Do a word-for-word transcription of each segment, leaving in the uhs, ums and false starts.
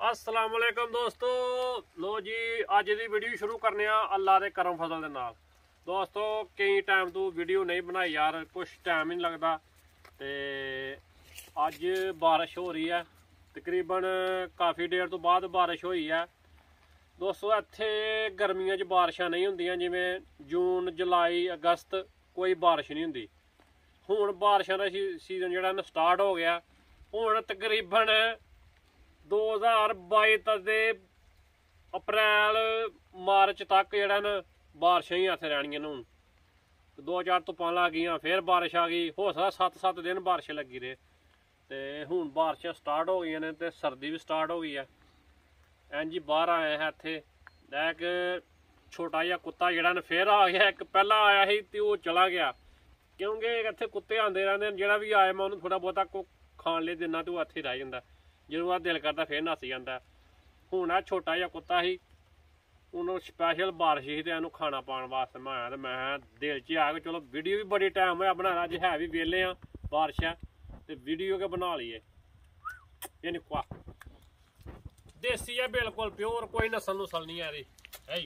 अस्सलाम वालेकुम दोस्तों। लो जी अज की वीडियो शुरू करने अल्लाह के करम फजल के नाल। दोस्तों कई टाइम तो वीडियो नहीं बनाई यार, कुछ टाइम नहीं लगता। तो अज बारिश हो रही है, तकरीबन काफ़ी देर तो बाद बारिश हुई है। दोस्तों इत्थे गर्मियों च बारिशां नहीं होंदियां, जिवें जून जुलाई अगस्त कोई बारिश नहीं होंदी। हुण बारिशां दा सीजन जिहड़ा ना स्टार्ट हो गया। हुण तकरीबन दो हज़ार बाई तक अप्रैल मार्च तक जेह्ड़ा न बारिशां ही इत्थे रैहणियां न। हून दो चार धुप्पां लग गईयां, फिर बारिश आ गई। हो सकदा सत्त सत्त दिन बारिश लगी रहे। ते हुण बारिशां स्टार्ट हो गई ने ते सर्दी भी स्टार्ट हो गई है। इंज ही बाहर आए हैं इत्थे, एक छोटा जिहा कुत्ता जेह्ड़ा न फिर आ गया। एक पहला आया ही ते ओह चला गया, क्योंकि इत्थे कुत्ते आंदे रहिंदे न। जेह्ड़ा भी आए मैं उहनूं थोड़ा बहुता खाण लई दिंदा ते ओह इत्थे रह जांदा। ਜਦੋਂ ਆ ਦਿਲ ਕਰਦਾ फिर नस ਜਾਂਦਾ। ਹੁਣ ਆ ਛੋਟਾ ਜਿਹਾ ਕੁੱਤਾ ਸੀ, ਉਹਨੂੰ ਸਪੈਸ਼ਲ ਬਾਰਿਸ਼ ਸੀ ਤੇ ਇਹਨੂੰ ਖਾਣਾ ਪਾਉਣ ਵਾਸਤੇ ਮੈਂ ਆਇਆ। ਤੇ ਮੈਂ ਦਿਲ 'ਚ ਆ ਕੇ ਚਲੋ ਵੀਡੀਓ ਵੀ ਬੜੀ ਟਾਈਮ ਹੋਇਆ ਬਣਾਉਣਾ, ਅੱਜ ਹੈ ਵੀ ਵਿਹਲੇ ਆ, ਬਾਰਿਸ਼ ਆ ਤੇ ਵੀਡੀਓ ਕੇ ਬਣਾ ਲਈਏ। ਇਹ ਨੀ ਕੁਆ ਦੇਸੀ ਆ, ਬਿਲਕੁਲ ਪਿਓਰ, ਕੋਈ ਨਸਲ ਨੁਸਲ ਨਹੀਂ ਆ ਰਹੀ ਹੈ।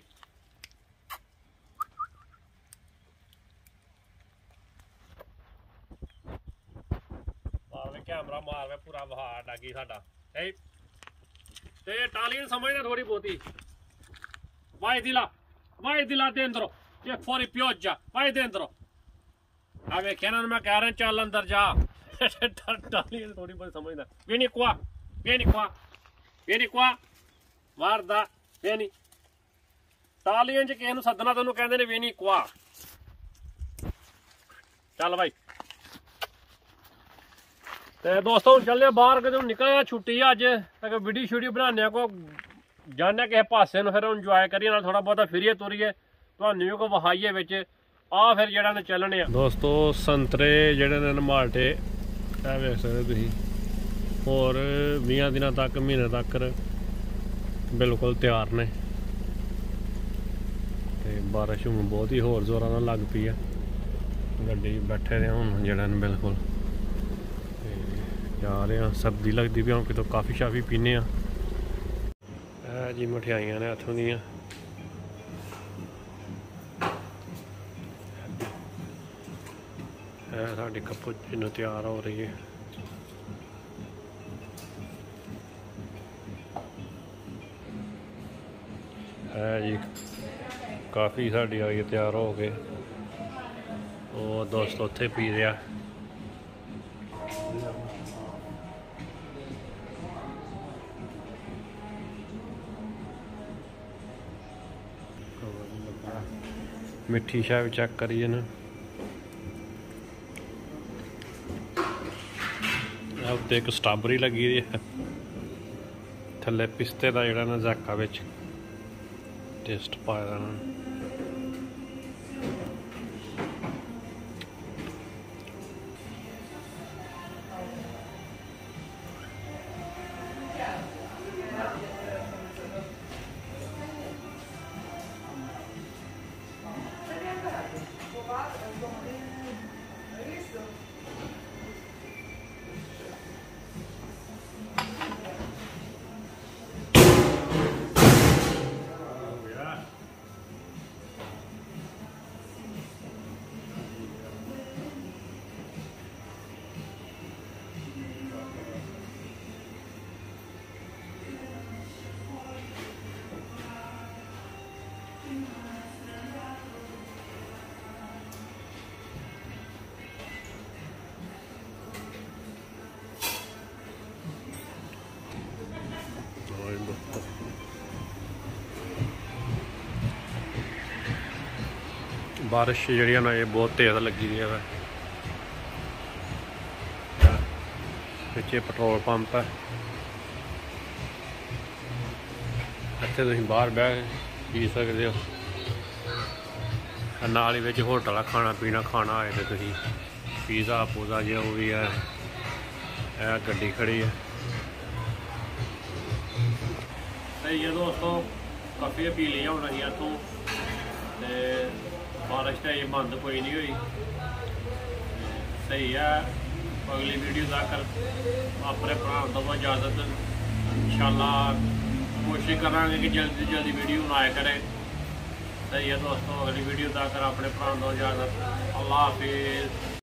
कैमरा मार में पूरा वहा डागी साडा ते टालियन समझदा थोड़ी बहुती। वाई दिला वाई दिला दे अंदरो, ये फोरी प्योज जा वाई दे अंदरो। आ वेख्या ना, मैं कह रहा चल अंदर जा। टालियन थोड़ी बहुत समझदा। वे नी कुआ वे नी कुआ वे नी कुआ मारदा वे नी। टालियन च किसे नूं सदना ते ओनूं कहंदे ने वे नी कुआ। चल भाई ते दोस्तों चलने बाहर कदों निकले, छुट्टी है अज। अगर वीडियो शीडियो बनाने को जाने किसी पासे फिर इंजॉय करिए, थोड़ा बहुत फिरिए तुरिए तुहानू को वहाइए बिच आ फिर जेड़ा ने चलने। दोस्तों संतरे जेड़े ने माल्टे ए वेख सकदे तुसीं, होर बीस दिनों तक महीने तक बिल्कुल तैयार ने। ते बारिश हूँ बहुत ही होर जोरां नाल लग पई है। गड्डी बैठे ने हुण जेड़ा ने बिल्कुल जा रहे हैं। सर्दी लगती भी, कितों काफ़ी शाफी पीने जी। मठियाइयां ने इत्थों दियां। साडी कपूचिनो तैयार हो रही है। है जी काफ़ी साडी आई तैयार हो गए। वो दोस्त उत्थे पी रहा। मिठी शाह भी चेक करिए ना, उत्ते एक स्ट्राबरी लगी दी है, थल्ले पिस्ते का जिहड़ा ना जैका विच टेस्ट पाए दा ना। बारिश जी ना ये बहुत तेज़ लगी दी है। पिछे पेट्रोल पंप है, इत्थे तुसीं बाहर बह पी सकते हो। नाल ही विच होटल है, खाना पीना खाना आए तो तुसीं पीज़ा पूज़ा जो भी है। यह गड्डी खड़ी है। सही है दोस्तों, काफ़ी पी ली हुण असीं इत्थों। बारिश तो ये बंद कोई नहीं हुई, सही है। अगली वीडियो तक अपने भरा दो इजाजत। इंशाल्लाह कोशिश करांगे कि जल्दी जल्दी वीडियो बनाया करें। सही है दोस्तों, अगली वीडियो तक अपने भरा दो इजाजत। अल्लाह हाफिज़।